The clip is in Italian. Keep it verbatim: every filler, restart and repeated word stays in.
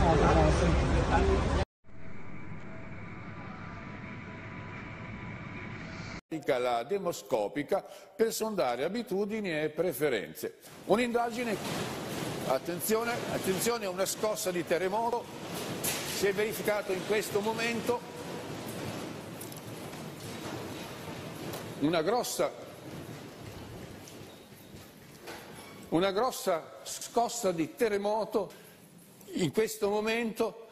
La demoscopica per sondare abitudini e preferenze. Un'indagine, attenzione, attenzione, una scossa di terremoto si è verificato in questo momento, una grossa, una grossa scossa di terremoto in questo momento